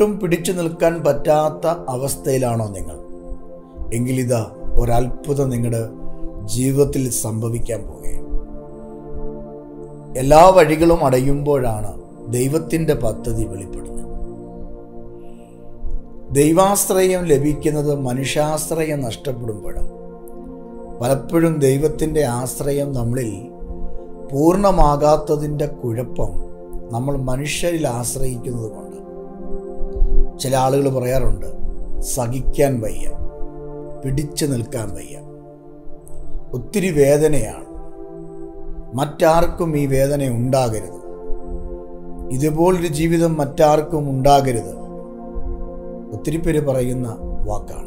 ഒട്ടും പിടിച്ചു നിൽക്കാൻ പറ്റാത്ത അവസ്ഥയിലാണോ നിങ്ങൾ? എങ്കിലിതാ ഒരത്ഭുതം നിങ്ങളുടെ ജീവിതത്തിൽ സംഭവിക്കാൻ പോകുകയാണ്. എല്ലാ വഴികളും അടയുമ്പോഴാണ് ദൈവത്തിൻ്റെ പദ്ധതി വെളിപ്പെടുന്നത്. ദൈവാശ്രയം ലഭിക്കുന്നത് മനുഷ്യാശ്രയം നഷ്ടപ്പെടുമ്പോഴാണ്. പലപ്പോഴും ദൈവത്തിൻ്റെ ആശ്രയം നമ്മളിൽ പൂർണ്ണമാകാത്തതിൻ്റെ കുഴപ്പം നമ്മൾ മനുഷ്യരിൽ ആശ്രയിക്കുന്നത് കൊണ്ട്. ചില ആളുകൾ പറയാറുണ്ട്, സഹിക്കാൻ വയ്യ, പിടിച്ചു നിൽക്കാൻ വയ്യ, ഒത്തിരി വേദനയാണ്, മറ്റാർക്കും ഈ വേദന ഉണ്ടാകരുത്, ഇതുപോലൊരു ജീവിതം മറ്റാർക്കും ഉണ്ടാകരുത്. ഒത്തിരി പേര് പറയുന്ന വാക്കാണ്.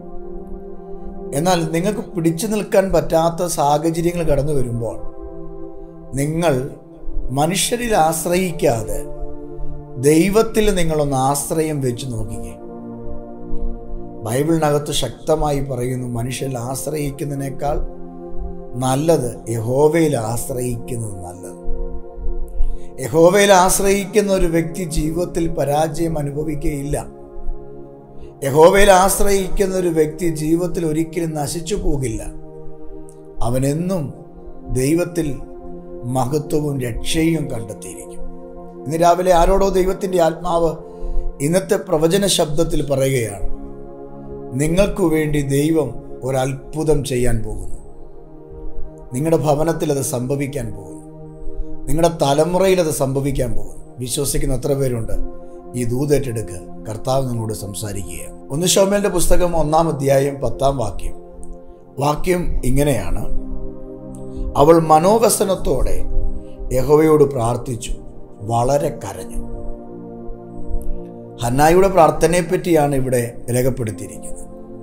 എന്നാൽ നിങ്ങൾക്ക് പിടിച്ചു നിൽക്കാൻ പറ്റാത്ത സാഹചര്യങ്ങൾ കടന്നു വരുമ്പോൾ നിങ്ങൾ മനുഷ്യരിൽ ആശ്രയിക്കാതെ ദൈവത്തിൽ നിങ്ങളൊന്ന് ആശ്രയം വെച്ച് നോക്കിക്കേ. ബൈബിളിനകത്ത് ശക്തമായി പറയുന്നു, മനുഷ്യരിൽ ആശ്രയിക്കുന്നതിനേക്കാൾ നല്ലത് യഹോവയിൽ ആശ്രയിക്കുന്നത് നല്ലത്. യഹോവയിൽ ആശ്രയിക്കുന്ന ഒരു വ്യക്തി ജീവിതത്തിൽ പരാജയം അനുഭവിക്കുകയില്ല. യഹോവയിൽ ആശ്രയിക്കുന്ന ഒരു വ്യക്തി ജീവിതത്തിൽ ഒരിക്കലും നശിച്ചു പോകില്ല. അവനെന്നും ദൈവത്തിൽ മഹത്വവും രക്ഷയും കണ്ടെത്തിയിരിക്കും. ഇന്ന് രാവിലെ ആരോടോ ദൈവത്തിൻ്റെ ആത്മാവ് ഇന്നത്തെ പ്രവചന ശബ്ദത്തിൽ പറയുകയാണ്, നിങ്ങൾക്കു വേണ്ടി ദൈവം ഒരത്ഭുതം ചെയ്യാൻ പോകുന്നു. നിങ്ങളുടെ ഭവനത്തിൽ അത് സംഭവിക്കാൻ പോകുന്നു. നിങ്ങളുടെ തലമുറയിൽ അത് സംഭവിക്കാൻ പോകുന്നു. വിശ്വസിക്കുന്ന എത്ര പേരുണ്ട്? ഈ ദൂതേറ്റെടുക്കുക. കർത്താവ് നിങ്ങളോട് സംസാരിക്കുകയാണ്. 1 ശമൂവേലിന്റെ പുസ്തകം 1-ാം അധ്യായം 10-ാം വാക്യം ഇങ്ങനെയാണ്: അവൾ മനോവ്യസനത്തോടെ യഹോവയോട് പ്രാർത്ഥിച്ചു, വളരെ കരഞ്ഞു. ഹന്നായുടെ പ്രാർത്ഥനയെ പറ്റിയാണ് ഇവിടെ രേഖപ്പെടുത്തിയിരിക്കുന്നത്.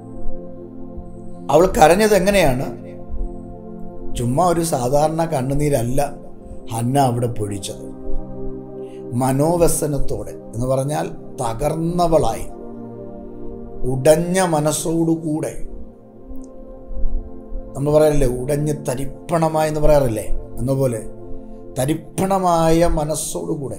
അവൾ കരഞ്ഞത് എങ്ങനെയാണ്? ചുമ്മാ ഒരു സാധാരണ കണ്ണുനീരല്ല ഹന്ന അവിടെ പൊഴിച്ചത്. മനോവ്യസനത്തോടെ എന്ന് പറഞ്ഞാൽ തകർന്നവളായി, ഉടഞ്ഞ മനസ്സോടുകൂടെ. നമ്മൾ പറയാറില്ലേ, ഉടഞ്ഞ് തരിപ്പണമായി എന്ന് പറയാറില്ലേ, എന്നപോലെ തരിപ്പണമായ മനസ്സോടുകൂടെ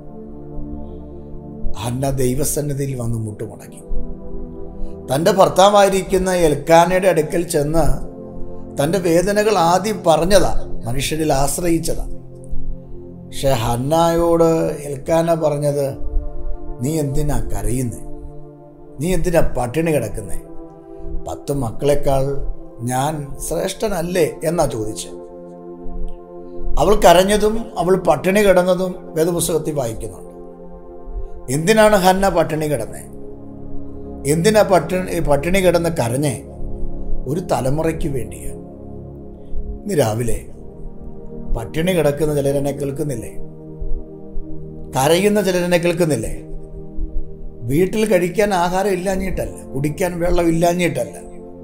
ഹന്ന ദൈവസന്നിധിയിൽ വന്ന് മുട്ടുമടക്കി. തൻ്റെ ഭർത്താവായിരിക്കുന്ന എൽക്കാനയുടെ അടുക്കൽ ചെന്ന് തൻ്റെ വേദനകൾ ആദ്യം പറഞ്ഞതാ, മനുഷ്യരിൽ ആശ്രയിച്ചതാ. പക്ഷെ ഹന്നായോട് എൽക്കാന പറഞ്ഞത്, നീ എന്തിനാ കരയുന്നേ? നീ എന്തിനാ പട്ടിണി കിടക്കുന്നേ? 10 മക്കളെക്കാൾ ഞാൻ ശ്രേഷ്ഠനല്ലേ എന്നാ ചോദിച്ച്. അവൾ കരഞ്ഞതും അവൾ പട്ടിണി കിടന്നതും വേദപുസ്തകത്തിൽ വായിക്കുന്നുണ്ട്. എന്തിനാണ് ഹന്ന പട്ടിണി കിടന്നേ? എന്തിനാ പട്ടിണി കിടന്ന് കരഞ്ഞേ? ഒരു തലമുറയ്ക്ക് വേണ്ടിയാണ്. ഇന്ന് രാവിലെ പട്ടിണി കിടക്കുന്ന ചിലരെന്നെ കേൾക്കുന്നില്ലേ? കരയുന്ന ചിലരെന്നെ കേൾക്കുന്നില്ലേ? വീട്ടിൽ കഴിക്കാൻ ആഹാരം ഇല്ലാഞ്ഞിട്ടല്ല, കുടിക്കാൻ വെള്ളം ഇല്ലാഞ്ഞിട്ടല്ല,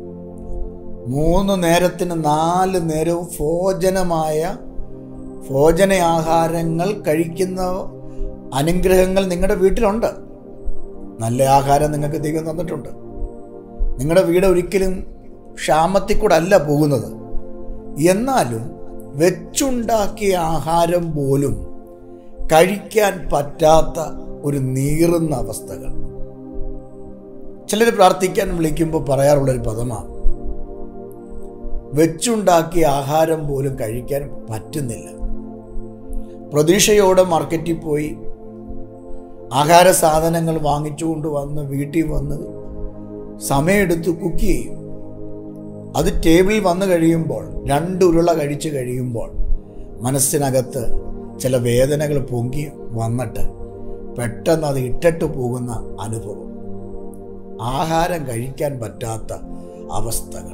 3 നേരത്തിന് 4 നേരവും ഭോജന ആഹാരങ്ങൾ കഴിക്കുന്ന അനുഗ്രഹങ്ങൾ നിങ്ങളുടെ വീട്ടിലുണ്ട്. നല്ല ആഹാരം നിങ്ങൾക്ക് ദൈവം തന്നിട്ടുണ്ട്. നിങ്ങളുടെ വീട് ഒരിക്കലും ക്ഷാമത്തിൽ കൂടെ അല്ല പോകുന്നത്. എന്നാലും വെച്ചുണ്ടാക്കിയ ആഹാരം പോലും കഴിക്കാൻ പറ്റാത്ത ഒരു നീറുന്ന അവസ്ഥകൾ. ചിലർ പ്രാർത്ഥിക്കാൻ വിളിക്കുമ്പോൾ പറയാറുള്ളൊരു പദമാണ്, വെച്ചുണ്ടാക്കിയ ആഹാരം പോലും കഴിക്കാൻ പറ്റുന്നില്ല. പ്രതീക്ഷയോടെ മാർക്കറ്റിൽ പോയി ആഹാര സാധനങ്ങൾ വാങ്ങിച്ചുകൊണ്ട് വന്ന് വീട്ടിൽ വന്ന് സമയമെടുത്ത് കുക്ക് ചെയ്യും. അത് ടേബിളിൽ വന്നു കഴിയുമ്പോൾ 2 ഉരുള കഴിച്ച് കഴിയുമ്പോൾ മനസ്സിനകത്ത് ചില വേദനകൾ പൊങ്ങി വന്നിട്ട് പെട്ടെന്ന് അത് ഇട്ടിട്ട് പോകുന്ന അനുഭവം, ആഹാരം കഴിക്കാൻ പറ്റാത്ത അവസ്ഥകൾ.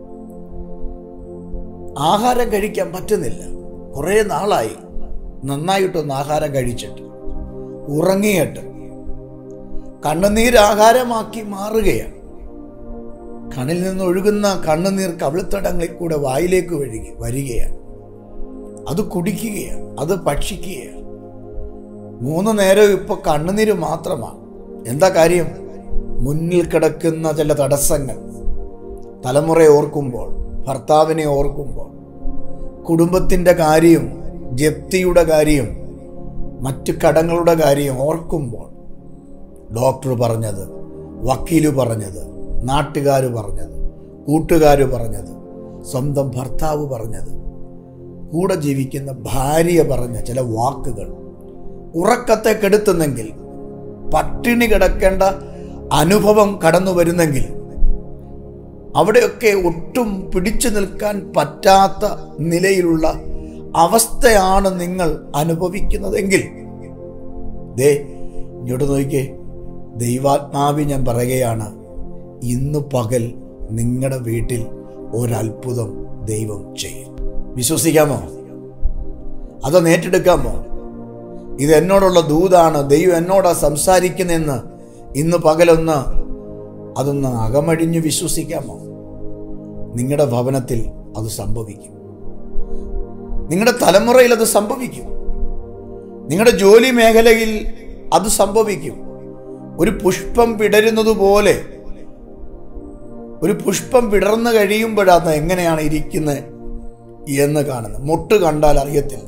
ആഹാരം കഴിക്കാൻ പറ്റുന്നില്ല. കുറേ നാളായി നന്നായിട്ടൊന്ന് ആഹാരം കഴിച്ചിട്ട്, ഉറങ്ങിയിട്ട് കണ്ണുനീർ ആഹാരമാക്കി മാറുകയാണ്. കണ്ണിൽ നിന്ന് ഒഴുകുന്ന കണ്ണുനീർ കവിൾത്തടങ്ങളിൽ കൂടെ വായിലേക്ക് വരികയാണ്. അത് കുടിക്കുകയാണ്, അത് ഭക്ഷിക്കുകയാണ്. 3 നേരം ഇപ്പോൾ കണ്ണുനീര് മാത്രമാണ്. എന്താ കാര്യം? മുന്നിൽ കിടക്കുന്ന ചില തടസ്സങ്ങൾ, തലമുറയെ ഓർക്കുമ്പോൾ, ഭർത്താവിനെ ഓർക്കുമ്പോൾ, കുടുംബത്തിൻ്റെ കാര്യം, ജപ്തിയുടെ കാര്യം, മറ്റു കടങ്ങളുടെ കാര്യം ഓർക്കുമ്പോൾ ഡോക്ടർ പറഞ്ഞത്, വക്കീല് പറഞ്ഞത്, നാട്ടുകാർ പറഞ്ഞത്, കൂട്ടുകാർ പറഞ്ഞത്, സ്വന്തം ഭർത്താവ് പറഞ്ഞത്, കൂടെ ജീവിക്കുന്ന ഭാര്യ പറഞ്ഞ ചില വാക്കുകൾ ഉറക്കത്തെ കെടുത്തുന്നെങ്കിൽ, പട്ടിണി കിടക്കേണ്ട അനുഭവം കടന്നു വരുന്നെങ്കിൽ, അവിടെയൊക്കെ ഒട്ടും പിടിച്ചു നിൽക്കാൻ പറ്റാത്ത നിലയിലുള്ള അവസ്ഥയാണ് നിങ്ങൾ അനുഭവിക്കുന്നതെങ്കിൽ, ഇങ്ങോട്ട് നോക്കിക്കേ, ദൈവാത്മാവി ഞാൻ പറയുകയാണ്, ഇന്ന് പകൽ നിങ്ങളുടെ വീട്ടിൽ ഒരത്ഭുതം ദൈവം ചെയ്യും. വിശ്വസിക്കാമോ? അതോ ഏറ്റെടുക്കാമോ? ഇത് എന്നോടുള്ള ദൂതാണ്, ദൈവം എന്നോടാ സംസാരിക്കുന്നെന്ന് ഇന്ന് പകലൊന്ന് അതൊന്ന് അകമഴിഞ്ഞ് വിശ്വസിക്കാമോ? നിങ്ങളുടെ ഭവനത്തിൽ അത് സംഭവിക്കും. നിങ്ങളുടെ തലമുറയിൽ അത് സംഭവിക്കും. നിങ്ങളുടെ ജോലി മേഖലയിൽ അത് സംഭവിക്കും. ഒരു പുഷ്പം വിടരുന്നത് പോലെ, ഒരു പുഷ്പം വിടർന്നു കഴിയുമ്പോഴാണ് എങ്ങനെയാണ് ഇരിക്കുന്നത് എന്ന് കാണുന്നത്. മൊട്ട് കണ്ടാൽ അറിയത്തില്ല.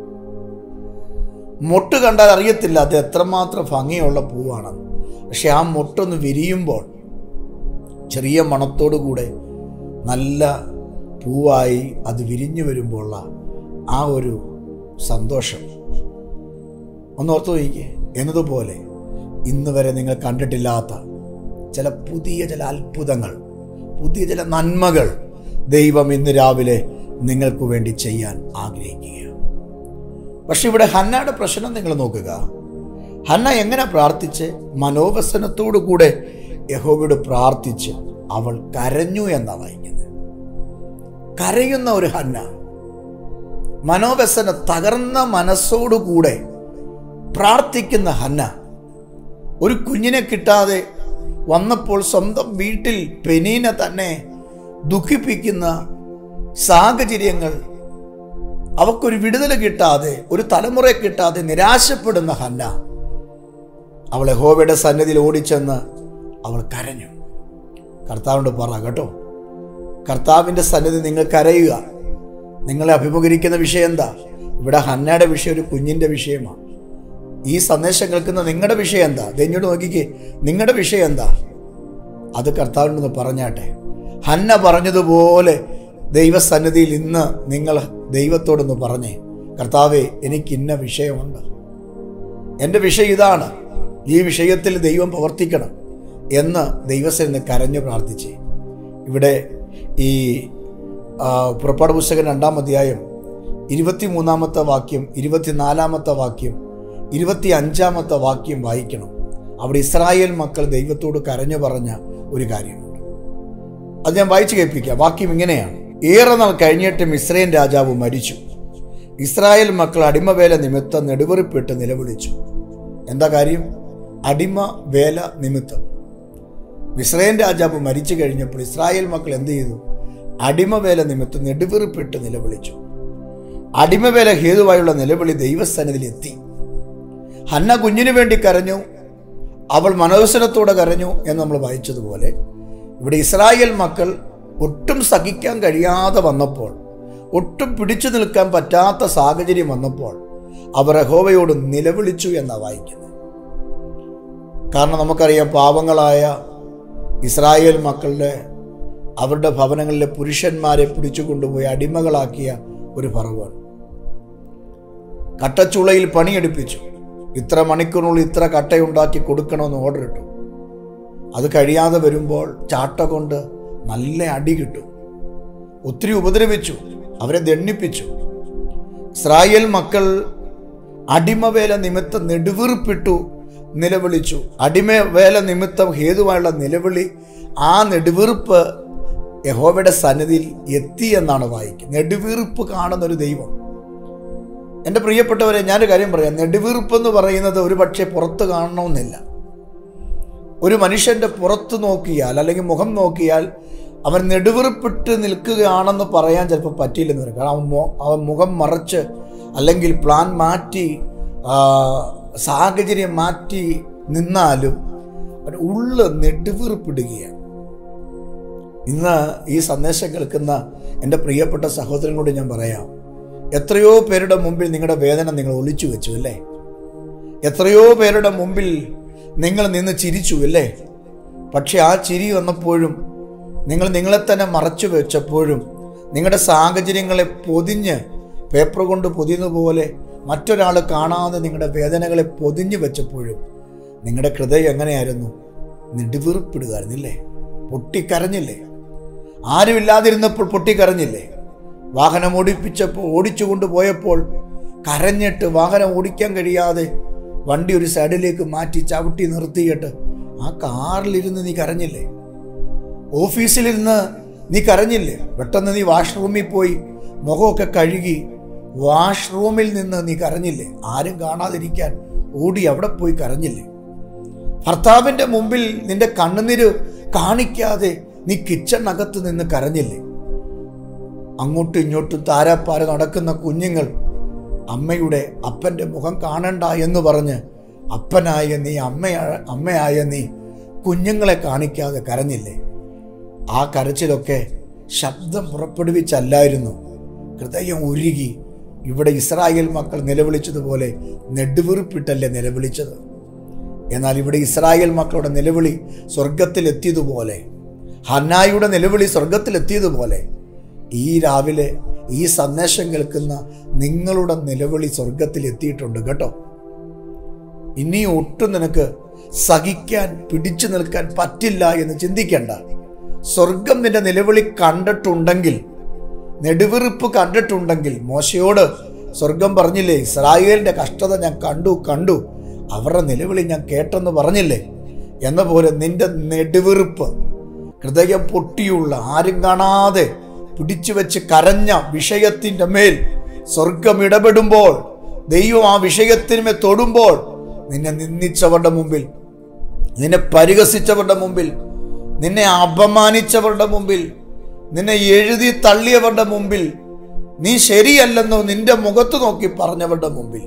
മൊട്ട് കണ്ടാൽ അറിയത്തില്ല അത് എത്രമാത്രം ഭംഗിയുള്ള പൂവാണ്. പക്ഷെ ആ മൊട്ടൊന്ന് വിരിയുമ്പോൾ ചെറിയ മണത്തോടു കൂടെ നല്ല പൂവായി അത് വിരിഞ്ഞു വരുമ്പോഴുള്ള ആ ഒരു സന്തോഷം ഒന്നോർത്ത് നോക്കിക്കേ. എന്നതുപോലെ ഇന്ന് വരെ നിങ്ങൾ കണ്ടിട്ടില്ലാത്ത ചില അത്ഭുതങ്ങൾ, പുതിയ ചില നന്മകൾ ദൈവം ഇന്ന് രാവിലെ നിങ്ങൾക്ക് വേണ്ടി ചെയ്യാൻ ആഗ്രഹിക്കുകയാണ്. പക്ഷെ ഇവിടെ ഹന്നയുടെ പ്രശ്നം നിങ്ങൾ നോക്കുക. ഹന്ന എങ്ങനെ പ്രാർത്ഥിച്ച്? മനോവ്യസനത്തോടു കൂടെ യഹോവയോട് പ്രാർത്ഥിച്ച് അവൾ കരഞ്ഞു എന്നാ വായിക്കുന്നത്. കരയുന്ന ഒരു ഹന്ന, മനോവ്യസന തകർന്ന മനസ്സോടുകൂടെ പ്രാർത്ഥിക്കുന്ന ഹന്ന, ഒരു കുഞ്ഞിനെ കിട്ടാതെ വന്നപ്പോൾ സ്വന്തം വീട്ടിൽ പെനീനെ തന്നെ ദുഃഖിപ്പിക്കുന്ന സാഹചര്യങ്ങൾ, അവക്കൊരു വിടുതൽ കിട്ടാതെ, ഒരു തലമുറയെ കിട്ടാതെ നിരാശപ്പെടുന്ന ഹന്ന, അവൾ യഹോവയുടെ സന്നിധിയിൽ ഓടിച്ചെന്ന് അവൾ കരഞ്ഞു. കർത്താവിനോട് പറ കേട്ടോ, കർത്താവിൻ്റെ സന്നിധി നിങ്ങൾ കരയുക. നിങ്ങളെ അഭിമുഖീകരിക്കുന്ന വിഷയം എന്താ? ഇവിടെ ഹന്നയുടെ വിഷയം ഒരു കുഞ്ഞിൻ്റെ വിഷയമാണ്. ഈ സന്ദേശം കേൾക്കുന്ന നിങ്ങളുടെ വിഷയം എന്താ? ദൈവത്തോട് നോക്കിക്കേ, നിങ്ങളുടെ വിഷയം എന്താ? അത് കർത്താവിനോട് പറഞ്ഞാട്ടെ. ഹന്ന പറഞ്ഞതുപോലെ ദൈവസന്നിധിയിൽ ഇന്ന് നിങ്ങൾ ദൈവത്തോടൊന്ന് പറഞ്ഞേ, കർത്താവേ, എനിക്ക് ഇന്ന വിഷയമുണ്ട്, എൻ്റെ വിഷയം ഇതാണ്, ഈ വിഷയത്തിൽ ദൈവം പ്രവർത്തിക്കണം എന്ന് ദൈവസന്നിധിയിൽ കരഞ്ഞു പ്രാർത്ഥിച്ചേ. ഇവിടെ ഈ പുറപ്പാട് പുസ്തകം 2-ാം അധ്യായം 23-ാമത്തെ വാക്യം, 24-ാമത്തെ വാക്യം, 25-ാമത്തെ വാക്യം വായിക്കണം. അവിടെ ഇസ്രായേൽ മക്കൾ ദൈവത്തോട് കരഞ്ഞു പറഞ്ഞ ഒരു കാര്യമുണ്ട്. അത് ഞാൻ വായിച്ചു കേൾപ്പിക്കാം. വാക്യം ഇങ്ങനെയാണ്: ഏറെ നാൾ കഴിഞ്ഞിട്ട് മിസ്രയീം രാജാവ് മരിച്ചു. ഇസ്രായേൽ മക്കൾ അടിമവേല നിമിത്തം നെടുവീർപ്പിട്ട് നിലവിളിച്ചു. എന്താ കാര്യം? അടിമവേല നിമിത്തം. മിസ്രയീം രാജാവ് മരിച്ചു കഴിഞ്ഞപ്പോൾ ഇസ്രായേൽ മക്കൾ എന്ത് ചെയ്തു? അടിമവേല നിമിത്തം നെടുവീർപ്പിട്ട് നിലവിളിച്ചു. അടിമവേല ഹേതുവായുള്ള നിലവിളി ദൈവസന്നിധിയിൽ എത്തി. ഹന്ന കുഞ്ഞിനു വേണ്ടി കരഞ്ഞു, അവൾ മനോവ്യസനത്തോടെ കരഞ്ഞു എന്ന് നമ്മൾ വായിച്ചതുപോലെ ഇവിടെ ഇസ്രായേൽ മക്കൾ ഒട്ടും സഹിക്കാൻ കഴിയാതെ വന്നപ്പോൾ, ഒട്ടും പിടിച്ചു നിൽക്കാൻ പറ്റാത്ത സാഹചര്യം വന്നപ്പോൾ അവർ യഹോവയോട് നിലവിളിച്ചു എന്നാണ് വായിക്കുന്നത്. കാരണം നമുക്കറിയാം, പാവങ്ങളായ ഇസ്രായേൽ മക്കളുടെ അവരുടെ ഭവനങ്ങളിലെ പുരുഷന്മാരെ പിടിച്ചു കൊണ്ടുപോയി അടിമകളാക്കിയ ഒരു ഫറവോൻ കട്ടച്ചുളയിൽ പണിയെടുപ്പിച്ചു. ഇത്ര മണിക്കൂറിനുള്ളിൽ ഇത്ര കട്ടയുണ്ടാക്കി കൊടുക്കണമെന്ന് ഓർഡർ ഇട്ടു. അത് കഴിയാതെ വരുമ്പോൾ ചാട്ട കൊണ്ട് നല്ല അടി കിട്ടും. ഒത്തിരി ഉപദ്രവിച്ചു, അവരെ ദണ്ഡിപ്പിച്ചു. ഇസ്രായേൽ മക്കൾ അടിമവേല നിമിത്തം നെടുവീർപ്പിട്ടു നിലവിളിച്ചു. അടിമവേല നിമിത്തം ഹേതുവായുള്ള നിലവിളി, ആ നെടുവീർപ്പ് യഹോവയുടെ സന്നിധിയിൽ എത്തി എന്നാണ് വായിക്കുന്നത്. നെടുവീർപ്പ് കാണുന്നൊരു ദൈവം. എൻ്റെ പ്രിയപ്പെട്ടവരെ, ഞാനൊരു കാര്യം പറയാം. നെടുവീർപ്പ് എന്ന് പറയുന്നത് ഒരു പക്ഷേ പുറത്ത് കാണണമെന്നില്ല. ഒരു മനുഷ്യൻ്റെ പുറത്ത് നോക്കിയാൽ അല്ലെങ്കിൽ മുഖം നോക്കിയാൽ അവൻ നെടുവീർപ്പിട്ട് നിൽക്കുകയാണെന്ന് പറയാൻ ചിലപ്പോൾ പറ്റിയില്ലെന്ന് വരും. കാരണം അവൻ മുഖം മറച്ച് അല്ലെങ്കിൽ പ്ലാൻ മാറ്റി സാഹചര്യം മാറ്റി നിന്നാലും ഉള്ള് നെടുവീർപ്പിടുകയാണ്. ഇന്ന് ഈ സന്ദേശം കേൾക്കുന്ന എൻ്റെ പ്രിയപ്പെട്ട സഹോദരങ്ങളോട് ഞാൻ പറയാം, എത്രയോ പേരുടെ മുമ്പിൽ നിങ്ങളുടെ വേദന നിങ്ങൾ ഒളിച്ചു വെച്ചു അല്ലേ? എത്രയോ പേരുടെ മുമ്പിൽ നിങ്ങൾ നിന്ന് ചിരിച്ചു അല്ലേ? പക്ഷെ ആ ചിരി വന്നപ്പോഴും നിങ്ങൾ നിങ്ങളെ തന്നെ മറച്ചു വെച്ചപ്പോഴും, നിങ്ങളുടെ സാഹചര്യങ്ങളെ പൊതിഞ്ഞ് പേപ്പർ കൊണ്ട് പൊതിയുന്ന പോലെ മറ്റൊരാൾ കാണാതെ നിങ്ങളുടെ വേദനകളെ പൊതിഞ്ഞു വെച്ചപ്പോഴും നിങ്ങളുടെ ഹൃദയം എങ്ങനെയായിരുന്നു? നെടുവീർപ്പിടുകയായിരുന്നില്ലേ? പൊട്ടിക്കരഞ്ഞില്ലേ? ആരുമില്ലാതിരുന്നപ്പോൾ പൊട്ടിക്കരഞ്ഞില്ലേ? വാഹനം ഓടിച്ചു കൊണ്ടുപോയപ്പോൾ കരഞ്ഞിട്ട് വാഹനം ഓടിക്കാൻ കഴിയാതെ വണ്ടി ഒരു സൈഡിലേക്ക് മാറ്റി ചവിട്ടി നിർത്തിയിട്ട് ആ കാറിലിരുന്ന് നീ കരഞ്ഞില്ലേ? ഓഫീസിലിരുന്ന് നീ കരഞ്ഞില്ലേ? പെട്ടെന്ന് നീ വാഷ്റൂമിൽ പോയി മുഖമൊക്കെ കഴുകി വാഷ്റൂമിൽ നിന്ന് നീ കരഞ്ഞില്ലേ? ആരും കാണാതിരിക്കാൻ ഓടി അവിടെ പോയി കരഞ്ഞില്ലേ? ഭർത്താവിൻ്റെ മുമ്പിൽ നിന്റെ കണ്ണുനീര് കാണിക്കാതെ നീ കിച്ചണിനകത്ത് നിന്ന് കരഞ്ഞില്ലേ? അങ്ങോട്ടും ഇങ്ങോട്ടും താരാപ്പാര നടക്കുന്ന കുഞ്ഞുങ്ങൾ അമ്മയുടെ അപ്പൻ്റെ മുഖം കാണണ്ട എന്ന് പറഞ്ഞ് അപ്പനായ നീ അമ്മയായ നീ കുഞ്ഞുങ്ങളെ കാണിക്കാതെ കരഞ്ഞില്ലേ? ആ കരച്ചിലൊക്കെ ശബ്ദം പുറപ്പെടുവിച്ചല്ലായിരുന്നു, ഹൃദയം ഉരുകി ഇവിടെ ഇസ്രായേൽ മക്കൾ നിലവിളിച്ചതുപോലെ നെടുവീർപ്പിട്ടല്ലേ നിലവിളിച്ചത്. എന്നാൽ ഇവിടെ ഇസ്രായേൽ മക്കളുടെ നിലവിളി സ്വർഗത്തിലെത്തിയതുപോലെ, ഹന്നായുടെ നിലവിളി സ്വർഗത്തിലെത്തിയതുപോലെ ഈ രാവിലെ ഈ സന്ദേശം കേൾക്കുന്ന നിങ്ങളുടെ നിലവിളി സ്വർഗത്തിലെത്തിയിട്ടുണ്ട് കേട്ടോ. ഇനി ഒട്ടും നിനക്ക് സഹിക്കാൻ പിടിച്ചു നിൽക്കാൻ പറ്റില്ല എന്ന് ചിന്തിക്കേണ്ട. സ്വർഗം നിന്റെ നിലവിളി കണ്ടിട്ടുണ്ടെങ്കിൽ, നെടുവീർപ്പ് കണ്ടിട്ടുണ്ടെങ്കിൽ, മോശയോട് സ്വർഗം പറഞ്ഞില്ലേ, ഇസ്രായേലിന്റെ കഷ്ടത ഞാൻ കണ്ടു, അവരുടെ നിലവിളി ഞാൻ കേട്ടെന്ന് പറഞ്ഞില്ലേ? എന്ന പോലെ നിന്റെ നെടുവീർപ്പ്, ഹൃദയം പൊട്ടിയുള്ള, ആരും കാണാതെ പിടിച്ചു വെച്ച് കരഞ്ഞ വിഷയത്തിൻ്റെ മേൽ സ്വർഗം ഇടപെടുമ്പോൾ, ദൈവം ആ വിഷയത്തിന്മേൽ തൊടുമ്പോൾ, നിന്നെ നിന്ദിച്ചവരുടെ മുമ്പിൽ, നിന്നെ പരിഹസിച്ചവരുടെ മുമ്പിൽ, നിന്നെ അപമാനിച്ചവരുടെ മുമ്പിൽ, നിന്നെ എഴുതി തള്ളിയവരുടെ മുമ്പിൽ, നീ ശരിയല്ലെന്നോ നിന്റെ മുഖത്ത് നോക്കി പറഞ്ഞവരുടെ മുമ്പിൽ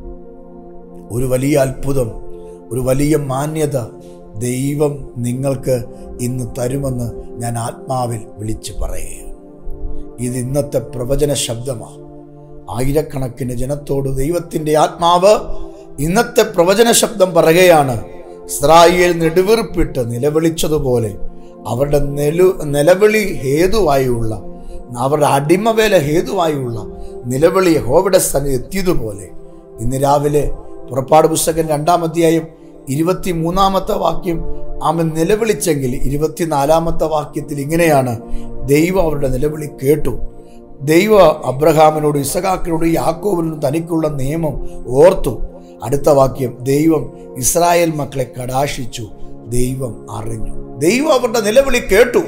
ഒരു വലിയ അത്ഭുതം, ഒരു വലിയ മാന്യത ദൈവം നിങ്ങൾക്ക് ഇന്ന് തരുമെന്ന് ഞാൻ ആത്മാവിൽ വിളിച്ചു പറയുക. ഇത് ഇന്നത്തെ പ്രവചന ശബ്ദമാണ്. ആയിരക്കണക്കിന് ജനത്തോട് ദൈവത്തിൻ്റെ ആത്മാവ് ഇന്നത്തെ പ്രവചന ശബ്ദം പറയുകയാണ്. ഇസ്രായേൽ നെടുവീർപ്പിട്ട് നിലവിളിച്ചതുപോലെ അവരുടെ നിലവിളി ഹേതുവായുള്ള, അവരുടെ അടിമവേല ഹേതുവായുള്ള നിലവിളി യഹോവയുടെ സന്നിധിയിൽ എത്തിയതുപോലെ ഇന്ന് രാവിലെ പുറപ്പാട് പുസ്തകം 2-ാം അധ്യായം 23-ാമത്തെ വാക്യം അവൻ നിലവിളിച്ചെങ്കിൽ 24-ാമത്തെ വാക്യത്തിൽ ഇങ്ങനെയാണ്: ദൈവം അവരുടെ നിലവിളി കേട്ടു. ദൈവം അബ്രഹാമിനോടും ഇസഹാക്കിനോടും യാക്കോബിനോടും തനിക്കുള്ള നിയമം ഓർത്തു. അടുത്ത വാക്യം: ദൈവം ഇസ്രായേൽ മക്കളെ കടാക്ഷിച്ചു, ദൈവം അറിഞ്ഞു. ദൈവം അവരുടെ നിലവിളി കേട്ടു.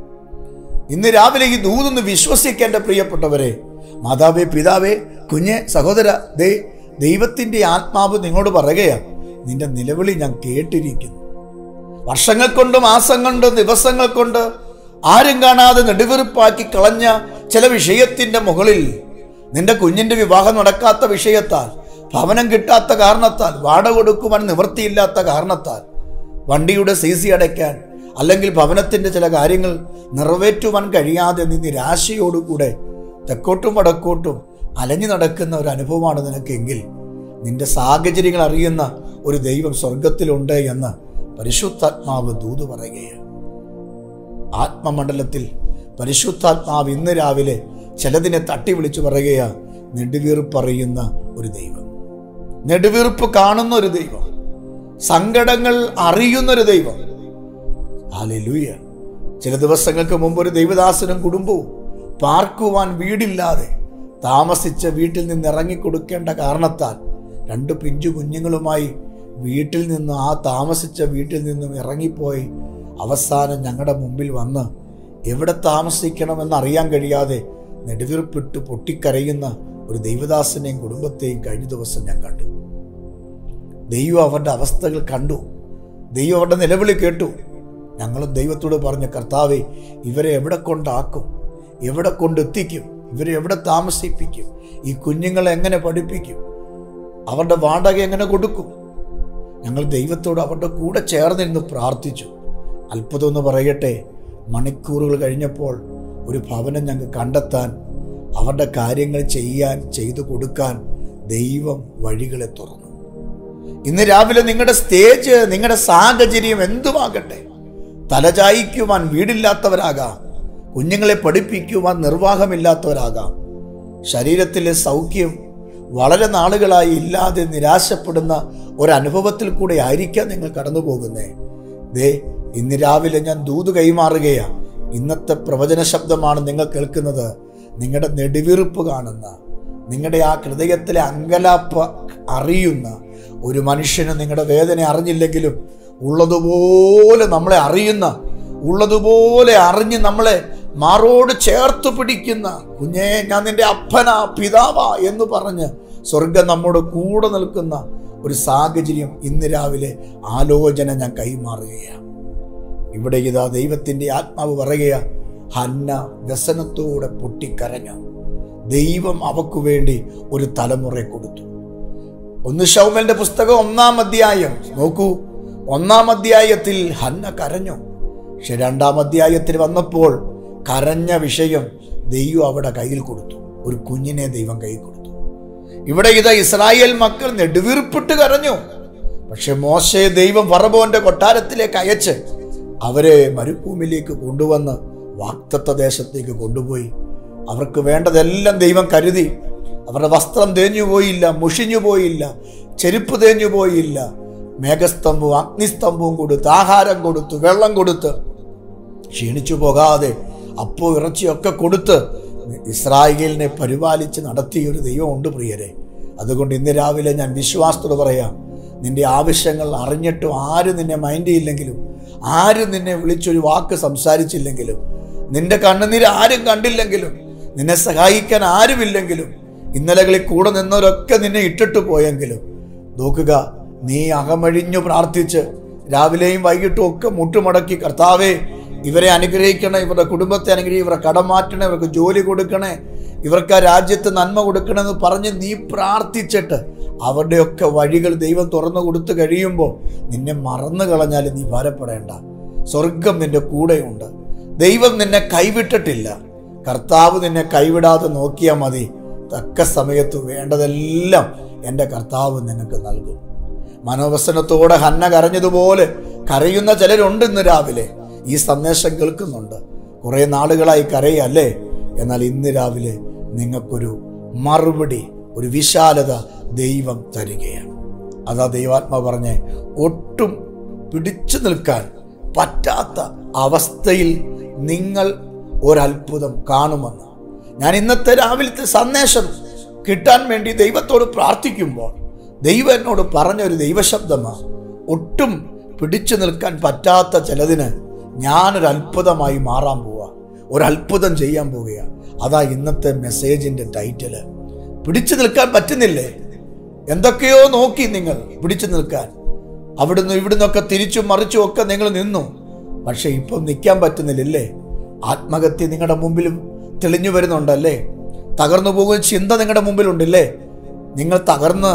ഇന്ന് രാവിലെ ഈ ദൂതൊന്ന് വിശ്വസിക്കേണ്ട പ്രിയപ്പെട്ടവരെ, മാതാവേ, പിതാവേ, കുഞ്ഞെ, സഹോദര, ദൈവത്തിൻ്റെ ആത്മാവ് നിങ്ങളോട് പറയുകയാണ്, നിന്റെ നിലവിളി ഞാൻ കേട്ടിരിക്കുന്നു. വർഷങ്ങൾ കൊണ്ട്, മാസം കൊണ്ട്, ദിവസങ്ങൾ കൊണ്ട് ആരും കാണാതെ നെടുവീർപ്പാക്കി കളഞ്ഞ ചില വിഷയത്തിൻ്റെ മുകളിൽ, നിന്റെ കുഞ്ഞിൻ്റെ വിവാഹം നടക്കാത്ത വിഷയത്താൽ, ഭവനം കിട്ടാത്ത കാരണത്താൽ, വാടക കൊടുക്കുവാൻ നിവൃത്തിയില്ലാത്ത കാരണത്താൽ, വണ്ടിയുടെ CC അടയ്ക്കാൻ അല്ലെങ്കിൽ ഭവനത്തിൻ്റെ ചില കാര്യങ്ങൾ നിറവേറ്റുവാൻ കഴിയാതെ നീ നിരാശയോടുകൂടെ തെക്കോട്ടും വടക്കോട്ടും അലഞ്ഞു നടക്കുന്ന ഒരു അനുഭവമാണ് നിനക്കെങ്കിൽ, നിന്റെ സാഹചര്യങ്ങൾ അറിയുന്ന ഒരു ദൈവം സ്വർഗത്തിലുണ്ട് എന്ന് പരിശുദ്ധാത്മാവ് ദൂത് പറയുകയാണ്. ആത്മമണ്ഡലത്തിൽ പരിശുദ്ധാത്മാവ് ഇന്ന് രാവിലെ ചിലതിനെ തട്ടി വിളിച്ചു പറയുകയാണ്: നെടുവീർപ്പറിയുന്ന ഒരു ദൈവം, നെടുവീർപ്പ് കാണുന്ന ഒരു ദൈവം, സങ്കടങ്ങൾ അറിയുന്നൊരു ദൈവം. ഹല്ലേലൂയ. ചില ദിവസങ്ങൾക്ക് മുമ്പ് ഒരു ദൈവദാസനും കുടുംബവും പാർക്കുവാൻ വീടില്ലാതെ താമസിച്ച വീട്ടിൽ നിന്ന് ഇറങ്ങിക്കൊടുക്കേണ്ട കാരണത്താൽ 2 പിഞ്ചു കുഞ്ഞുങ്ങളുമായി വീട്ടിൽ നിന്ന്, ആ താമസിച്ച വീട്ടിൽ നിന്നും ഇറങ്ങിപ്പോയി അവസാനം ഞങ്ങളുടെ മുമ്പിൽ വന്ന് എവിടെ താമസിക്കണമെന്നറിയാൻ കഴിയാതെ നെടുവീർപ്പിട്ട് പൊട്ടിക്കരയുന്ന ഒരു ദൈവദാസനെയും കുടുംബത്തെയും കഴിഞ്ഞ ദിവസം ഞാൻ കണ്ടു. ദൈവം അവരുടെ അവസ്ഥകൾ കണ്ടു, ദൈവം അവരുടെ നിലവിളി കേട്ടു. ഞങ്ങളും ദൈവത്തോട് പറഞ്ഞു, കർത്താവേ, ഇവരെ എവിടെ കൊണ്ടാക്കും, എവിടെ കൊണ്ടെത്തിക്കും, ഇവരെ എവിടെ താമസിപ്പിക്കും, ഈ കുഞ്ഞുങ്ങളെ എങ്ങനെ പഠിപ്പിക്കും, അവരുടെ വാടക എങ്ങനെ കൊടുക്കും? ഞങ്ങൾ ദൈവത്തോട് അവരുടെ കൂടെ ചേർന്നിരുന്ന് പ്രാർത്ഥിച്ചു. അത്ഭുതം എന്ന് പറയട്ടെ, മണിക്കൂറുകൾ കഴിഞ്ഞപ്പോൾ ഒരു ഭവനം ഞങ്ങൾക്ക് കണ്ടെത്താൻ, അവരുടെ കാര്യങ്ങൾ ചെയ്തു കൊടുക്കാൻ ദൈവം വഴികളെ തുറന്നു. ഇന്ന് രാവിലെ നിങ്ങളുടെ സ്റ്റേജ്, നിങ്ങളുടെ സാഹചര്യം എന്തുമാകട്ടെ, തലചായ്ക്കുവാൻ വീടില്ലാത്തവരാകാം, കുഞ്ഞുങ്ങളെ പഠിപ്പിക്കുവാൻ നിർവാഹമില്ലാത്തവരാകാം, ശരീരത്തിലെ സൗഖ്യം വളരെ നാളുകളായി ഇല്ലാതെ നിരാശപ്പെടുന്ന ഒരനുഭവത്തിൽ കൂടെ ആയിരിക്കാം നിങ്ങൾ കടന്നു പോകുന്നേ. ഇന്ന് രാവിലെ ഞാൻ ദൂത് കൈമാറുകയാണ്. ഇന്നത്തെ പ്രവചന ശബ്ദമാണ് നിങ്ങൾ കേൾക്കുന്നത്. നിങ്ങളുടെ നെടുവീർപ്പ് കാണുന്ന, നിങ്ങളുടെ ആ ഹൃദയത്തിലെ അങ്കലാപ്പ് അറിയുന്ന ഒരു മനുഷ്യന് നിങ്ങളുടെ വേദന അറിഞ്ഞില്ലെങ്കിലും ഉള്ളതുപോലെ നമ്മളെ അറിയുന്ന, ഉള്ളതുപോലെ അറിഞ്ഞ് നമ്മളെ മാറോട് ചേർത്ത് പിടിക്കുന്ന, കുഞ്ഞേ ഞാൻ നിന്റെ അപ്പനാ പിതാവാ എന്ന് പറഞ്ഞ് സ്വർഗം നമ്മോട് കൂടെ നിൽക്കുന്ന ഒരു സാഹചര്യം ഇന്ന് രാവിലെ ആലോചന ഞാൻ കൈമാറുകയാണ്. ഇവിടെ ഇതാ ദൈവത്തിൻ്റെ ആത്മാവ് പറയുക, ഹന്ന വ്യസനത്തോടെ പൊട്ടിക്കരഞ്ഞു. ദൈവം അവക്ക് വേണ്ടി ഒരു തലമുറയെ കൊടുത്തു. 1 ശമൂവേലിന്റെ പുസ്തകം 1-ാം അധ്യായം നോക്കൂ. 1-ാം അധ്യായത്തിൽ ഹന്ന കരഞ്ഞു. പക്ഷെ 2-ാം അധ്യായത്തിൽ വന്നപ്പോൾ കരഞ്ഞ വിഷയം ദൈവം അവിടെ കയ്യിൽ കൊടുത്തു. ഒരു കുഞ്ഞിനെ ദൈവം കയ്യിൽ കൊടുത്തു. ഇവിടെ ഇതാ ഇസ്രായേൽ മക്കൾ നെടുവീർപ്പിട്ട് കരഞ്ഞു. പക്ഷെ മോശയെ ദൈവം ഫറവോന്റെ കൊട്ടാരത്തിലേക്ക് അയച്ച് അവരെ മരുഭൂമിയിലേക്ക് കൊണ്ടുവന്ന് വാഗ്ദത്ത ദേശത്തേക്ക് കൊണ്ടുപോയി. അവർക്ക് വേണ്ടതെല്ലാം ദൈവം കരുതി. അവരുടെ വസ്ത്രം തേഞ്ഞു പോയില്ല, മുഷിഞ്ഞു പോയില്ല, ചെരുപ്പ് തേഞ്ഞു പോയില്ല. മേഘസ്തംഭവും അഗ്നിസ്തംഭവും കൊടുത്ത്, ആഹാരം കൊടുത്ത്, വെള്ളം കൊടുത്ത്, ക്ഷീണിച്ചു പോകാതെ അപ്പോ ഇറച്ചിയൊക്കെ കൊടുത്ത് ഇസ്രായേലിനെ പരിപാലിച്ച് നടത്തിയ ഒരു ദൈവമുണ്ട് പ്രിയരെ. അതുകൊണ്ട് ഇന്ന് രാവിലെ ഞാൻ വിശ്വാസത്തോട് പറയാം, നിന്റെ ആവശ്യങ്ങൾ അറിഞ്ഞിട്ടും ആരും നിന്നെ മൈൻഡ് ചെയ്യില്ലെങ്കിലും, ആരും നിന്നെ വിളിച്ചൊരു വാക്ക് സംസാരിച്ചില്ലെങ്കിലും, നിന്റെ കണ്ണുനീര് ആരും കണ്ടില്ലെങ്കിലും, നിന്നെ സഹായിക്കാൻ ആരുമില്ലെങ്കിലും, ഇന്നലകളിൽ കൂടെ നിന്നവരൊക്കെ നിന്നെ ഇട്ടിട്ട് പോയെങ്കിലും, നോക്കുക, നീ അകമഴിഞ്ഞു പ്രാർത്ഥിച്ച് രാവിലെയും വൈകിട്ടും ഒക്കെ മുട്ടുമടക്കി, കർത്താവേ ഇവരെ അനുഗ്രഹിക്കണേ, ഇവരുടെ കുടുംബത്തെ അനുഗ്രഹിക്കണം, ഇവരെ കടം മാറ്റണേ, ഇവർക്ക് ജോലി കൊടുക്കണേ, ഇവർക്ക് ആ രാജ്യത്ത് നന്മ കൊടുക്കണമെന്ന് പറഞ്ഞ് നീ പ്രാർത്ഥിച്ചിട്ട് അവരുടെയൊക്കെ വഴികൾ ദൈവം തുറന്നു കൊടുത്തു കഴിയുമ്പോൾ നിന്നെ മറന്നു കളഞ്ഞാലും നീ ഭാരപ്പെടേണ്ട. സ്വർഗം നിന്റെ കൂടെയുണ്ട്. ദൈവം നിന്നെ കൈവിട്ടിട്ടില്ല. കർത്താവ് നിന്നെ കൈവിടാതെ നോക്കിയാൽ മതി. തക്ക സമയത്ത് വേണ്ടതെല്ലാം എൻ്റെ കർത്താവ് നിനക്ക് നൽകും. മനോവസനത്തോടെ ഹന്ന കരഞ്ഞതുപോലെ കരയുന്ന ചിലരുണ്ട് ഇന്ന് രാവിലെ. ഈ സന്ദേശം കേൾക്കുന്നുണ്ട്. കുറേ നാളുകളായി കരയല്ലേ? എന്നാൽ ഇന്ന് രാവിലെ നിങ്ങൾക്കൊരു മറുപടി, ഒരു വിശാലത ദൈവം തരികയാണ്. അതാ ദൈവാത്മാ പറഞ്ഞേ, ഒട്ടും പിടിച്ചു നിൽക്കാൻ പറ്റാത്ത അവസ്ഥയിൽ നിങ്ങൾ ഒരത്ഭുതം കാണുമെന്ന്. ഞാൻ ഇന്നത്തെ രാവിലത്തെ സന്ദേശം കിട്ടാൻ വേണ്ടി ദൈവത്തോട് പ്രാർത്ഥിക്കുമ്പോൾ ദൈവം എന്നോട് പറഞ്ഞൊരു ദൈവശബ്ദമാണ്, ഒട്ടും പിടിച്ചു നിൽക്കാൻ പറ്റാത്ത ചിലതിന് ഞാനൊരു അത്ഭുതമായി മാറാൻ പോവുക, ഒരത്ഭുതം ചെയ്യാൻ പോവുകയാണ്. അതാ ഇന്നത്തെ മെസ്സേജിൻ്റെ ടൈറ്റില്. പിടിച്ചു നിൽക്കാൻ പറ്റുന്നില്ലേ? എന്തൊക്കെയോ നോക്കി നിങ്ങൾ പിടിച്ചു നിൽക്കാൻ, അവിടുന്ന് ഇവിടുന്നൊക്കെ തിരിച്ചും മറിച്ചും ഒക്കെ നിങ്ങൾ നിന്നു. പക്ഷെ ഇപ്പം നിൽക്കാൻ പറ്റുന്നില്ലല്ലേ? ആത്മഹത്യ നിങ്ങളുടെ മുമ്പിലും തെളിഞ്ഞു വരുന്നുണ്ടല്ലേ? തകർന്നു പോകുന്ന ചിന്ത നിങ്ങളുടെ മുമ്പിലുണ്ടല്ലേ? നിങ്ങൾ തകർന്ന്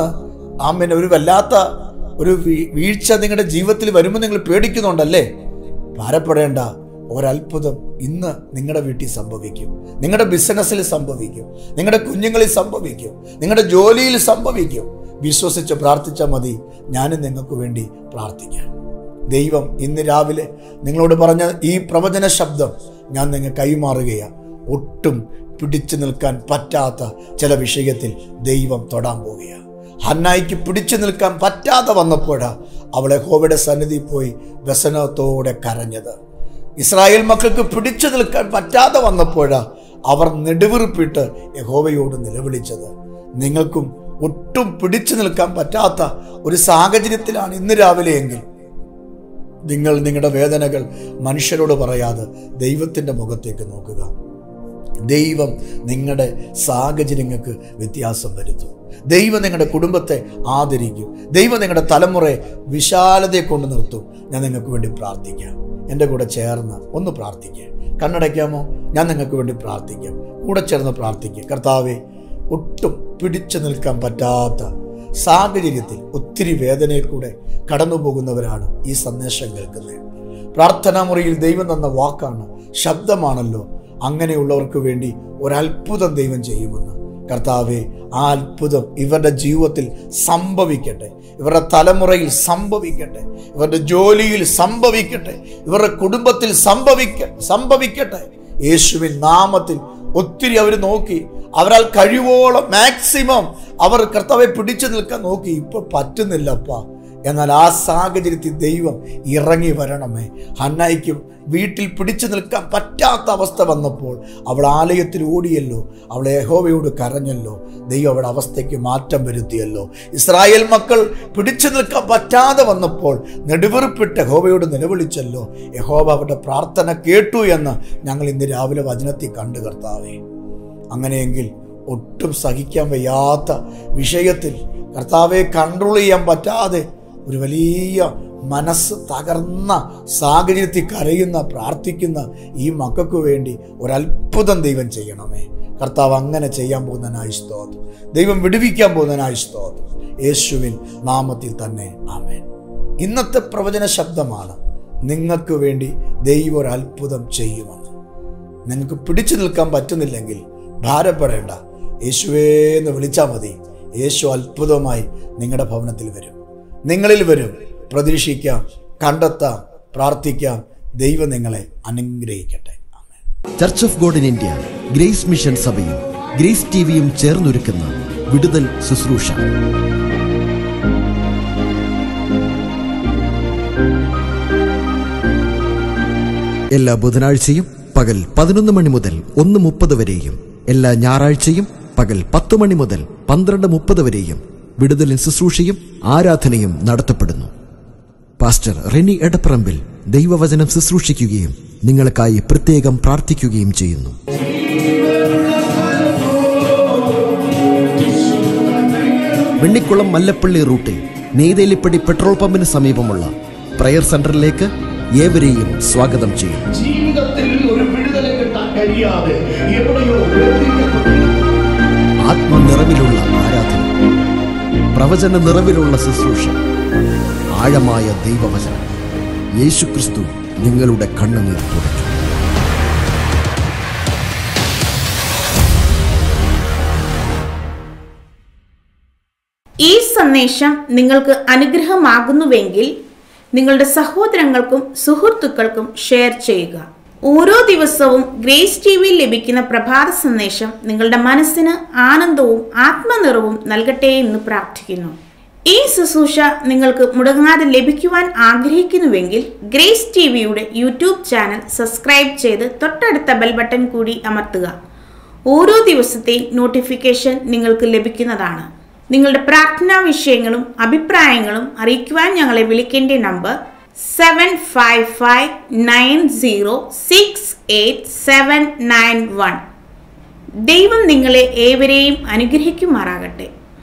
ഒരു വല്ലാത്ത ഒരു വീഴ്ച നിങ്ങളുടെ ജീവിതത്തിൽ വരുമ്പോൾ നിങ്ങൾ പേടിക്കുന്നുണ്ടല്ലേ? ഭാരപ്പെടേണ്ട, ഒരത്ഭുതം ഇന്ന് നിങ്ങളുടെ വീട്ടിൽ സംഭവിക്കും, നിങ്ങളുടെ ബിസിനസ്സിൽ സംഭവിക്കും, നിങ്ങളുടെ കുഞ്ഞുങ്ങളിൽ സംഭവിക്കും, നിങ്ങളുടെ ജോലിയിൽ സംഭവിക്കും. വിശ്വസിച്ച് പ്രാർത്ഥിച്ചാൽ മതി. ഞാനും നിങ്ങൾക്ക് വേണ്ടി പ്രാർത്ഥിക്കാം. ദൈവം ഇന്ന് രാവിലെ നിങ്ങളോട് പറഞ്ഞ ഈ പ്രവചന ശബ്ദം ഞാൻ നിങ്ങൾ കൈമാറുകയാണ്. ഒട്ടും പിടിച്ചു നിൽക്കാൻ പറ്റാത്ത ചില വിഷയത്തിൽ ദൈവം തൊടാൻ പോവുകയാണ്. ഹന്നായിക്ക് പിടിച്ചു നിൽക്കാൻ പറ്റാതെ വന്നപ്പോഴാണ് അവളെ യഹോവയുടെ സന്നിധി പോയി വ്യസനത്തോടെ കരഞ്ഞത്. ഇസ്രായേൽ മക്കൾക്ക് പിടിച്ചു നിൽക്കാൻ പറ്റാതെ വന്നപ്പോഴാണ് അവർ നെടുവീർപ്പിട്ട് യഹോവയോട് നിലവിളിച്ചത്. നിങ്ങൾക്കും ഒട്ടും പിടിച്ചു നിൽക്കാൻ പറ്റാത്ത ഒരു സാഹചര്യത്തിലാണ് ഇന്ന് രാവിലെയെങ്കിൽ നിങ്ങൾ നിങ്ങളുടെ വേദനകൾ മനുഷ്യരോട് പറയാതെ ദൈവത്തിൻ്റെ മുഖത്തേക്ക് നോക്കുക. ദൈവം നിങ്ങളുടെ സാഹചര്യങ്ങൾക്ക് വ്യത്യാസം വരുത്തും. ദൈവം നിങ്ങളുടെ കുടുംബത്തെ ആദരിക്കും. ദൈവം നിങ്ങളുടെ തലമുറയെ വിശാലതയെ കൊണ്ട് നിർത്തും. ഞാൻ നിങ്ങൾക്ക് വേണ്ടി പ്രാർത്ഥിക്കാം. എൻ്റെ കൂടെ ചേർന്ന് ഒന്ന് പ്രാർത്ഥിക്കുക. കണ്ണടയ്ക്കാമോ? ഞാൻ നിങ്ങൾക്ക് വേണ്ടി പ്രാർത്ഥിക്കാം. കൂടെ ചേർന്ന് പ്രാർത്ഥിക്കുക. കർത്താവേ, ഒട്ടും പിടിച്ചു നിൽക്കാൻ പറ്റാത്ത സാഹചര്യത്തിൽ ഒത്തിരി വേദനയിൽ കൂടെ കടന്നു പോകുന്നവരാണ് ഈ സന്ദേശം കേൾക്കുന്നത്. പ്രാർത്ഥനാ മുറിയിൽ ദൈവം തന്ന വാക്കാണ്, ശബ്ദമാണല്ലോ. അങ്ങനെയുള്ളവർക്ക് വേണ്ടി ഒരത്ഭുതം ദൈവം ചെയ്യുമെന്ന് കർത്താവെ ആ അത്ഭുതം ഇവരുടെ ജീവിതത്തിൽ സംഭവിക്കട്ടെ, ഇവരുടെ തലമുറയിൽ സംഭവിക്കട്ടെ, ഇവരുടെ ജോലിയിൽ സംഭവിക്കട്ടെ, ഇവരുടെ കുടുംബത്തിൽ സംഭവിക്കട്ടെ. യേശുവിൻ നാമത്തിൽ ഒത്തിരി അവർ നോക്കി, അവരാൽ കഴിവോളം മാക്സിമം അവർ കർത്താവെ പിടിച്ചു നിൽക്കാൻ നോക്കി. ഇപ്പോൾ പറ്റുന്നില്ലപ്പാ. എന്നാൽ ആ സാഹചര്യത്തിൽ ദൈവം ഇറങ്ങി വരണമേ. ഹന്നായിക്കും വീട്ടിൽ പിടിച്ചു നിൽക്കാൻ പറ്റാത്ത അവസ്ഥ വന്നപ്പോൾ അവൾ ആലയത്തിൽ ഓടിയല്ലോ, അവൾ യഹോവയോട് കരഞ്ഞല്ലോ. ദൈവം അവളുടെ അവസ്ഥയ്ക്ക് മാറ്റം വരുത്തിയല്ലോ. ഇസ്രായേൽ മക്കൾ പിടിച്ചു നിൽക്കാൻ പറ്റാതെ വന്നപ്പോൾ നെടുവീർപ്പിട്ട് യഹോവയോട് നിലവിളിച്ചല്ലോ. യഹോവ അവരുടെ പ്രാർത്ഥന കേട്ടു എന്ന് ഞങ്ങൾ ഇന്ന് രാവിലെ വചനത്തിൽ കണ്ടു കർത്താവേ. അങ്ങനെയെങ്കിൽ ഒട്ടും സഹിക്കാൻ വയ്യാത്ത വിഷയത്തിൽ കർത്താവെ കൺട്രോൾ ചെയ്യാൻ പറ്റാതെ ഒരു വലിയ മനസ്സ് തകർന്ന സാഹചര്യത്തിൽ കരയുന്ന പ്രാർത്ഥിക്കുന്ന ഈ മക്കൾക്ക് വേണ്ടി ഒരത്ഭുതം ദൈവം ചെയ്യണമേ. കർത്താവ് അങ്ങനെ ചെയ്യാൻ പോകുന്നതിനായി സ്തോത്രം. ദൈവം വിടുവിക്കാൻ പോകുന്നതിനായി സ്തോത്രം. യേശുവിൻ നാമത്തിൽ തന്നെ ആമേൻ. ഇന്നത്തെ പ്രവചന ശബ്ദമാണ്, നിങ്ങൾക്ക് വേണ്ടി ദൈവം ഒരു അത്ഭുതം ചെയ്യുമെന്ന്. നിങ്ങൾക്ക് പിടിച്ചു നിൽക്കാൻ പറ്റുന്നില്ലെങ്കിൽ ഭാരപ്പെടേണ്ട, യേശുവേ എന്ന് വിളിച്ചാൽ മതി. യേശു അത്ഭുതമായി നിങ്ങളുടെ ഭവനത്തിൽ വരും, നിങ്ങളിൽ വരും. പ്രതീക്ഷിക്കാം, കണ്ടെത്താം, പ്രാർത്ഥിക്കാം. ദൈവം നിങ്ങളെ അനുഗ്രഹിക്കട്ടെ. Church of God in India, grace mission സഭയും ഗ്രേസ് ടിവിയും ചേർന്നൊരുക്കുന്ന വിടുതൽ ശുശ്രൂഷ. എല്ലാ ബുധനാഴ്ചയും പകൽ 11 മണി മുതൽ 1:30 വരെയും എല്ലാ ഞായറാഴ്ചയും പകൽ 10 മണി മുതൽ 12:30 വരെയും വിടുതലിൻ ശുശ്രൂഷയും ആരാധനയും നടത്തപ്പെടുന്നു. പാസ്റ്റർ റെനി എടപ്പറമ്പിൽ ദൈവവചനം ശുശ്രൂഷിക്കുകയും നിങ്ങൾക്കായി പ്രത്യേകം പ്രാർത്ഥിക്കുകയും ചെയ്യുന്നു. വെണ്ണിക്കുളം മല്ലപ്പള്ളി റൂട്ടിൽ നെയ്തേലിപ്പടി പെട്രോൾ പമ്പിന് സമീപമുള്ള പ്രയർ സെന്ററിലേക്ക് ഏവരെയും സ്വാഗതം ചെയ്യുന്നു. ജീവിതത്തിൽ ഒരു വിടുതൽ കിട്ടാൻ കഴിയാതെ ആത്മനിറവിലുള്ള ആരാധന, പ്രവചന നിറവിലുള്ള ശുശ്രൂഷ, ആഴമായ ദൈവവചനം. യേശുക്രിസ്തു നിങ്ങളുടെ കണ്ണുനീർ തുടച്ചു. ഈ സന്ദേശം നിങ്ങൾക്ക് അനുഗ്രഹമാകുന്നുവെങ്കിൽ നിങ്ങളുടെ സഹോദരങ്ങൾക്കും സുഹൃത്തുക്കൾക്കും ഷെയർ ചെയ്യുക. ഓരോ ദിവസവും ഗ്രേസ് ടിവിയിൽ ലഭിക്കുന്ന പ്രഭാത സന്ദേശം നിങ്ങളുടെ മനസ്സിന് ആനന്ദവും ആത്മനിറവും നൽകട്ടെ എന്ന് പ്രാർത്ഥിക്കുന്നു. ഈ ശുശ്രൂഷ നിങ്ങൾക്ക് മുടങ്ങാതെ ലഭിക്കുവാൻ ആഗ്രഹിക്കുന്നുവെങ്കിൽ ഗ്രേസ് ടിവിയുടെ യൂട്യൂബ് ചാനൽ സബ്സ്ക്രൈബ് ചെയ്ത് തൊട്ടടുത്ത ബെൽ ബട്ടൺ കൂടി അമർത്തുക. ഓരോ ദിവസത്തെയും നോട്ടിഫിക്കേഷൻ നിങ്ങൾക്ക് ലഭിക്കുന്നതാണ്. നിങ്ങളുടെ പ്രാർത്ഥനാ വിഷയങ്ങളും അഭിപ്രായങ്ങളും അറിയിക്കുവാൻ ഞങ്ങളെ വിളിക്കേണ്ട നമ്പർ 7559068791. ദൈവം നിങ്ങളെ ഏവരെയും അനുഗ്രഹിക്കുമാറാകട്ടെ.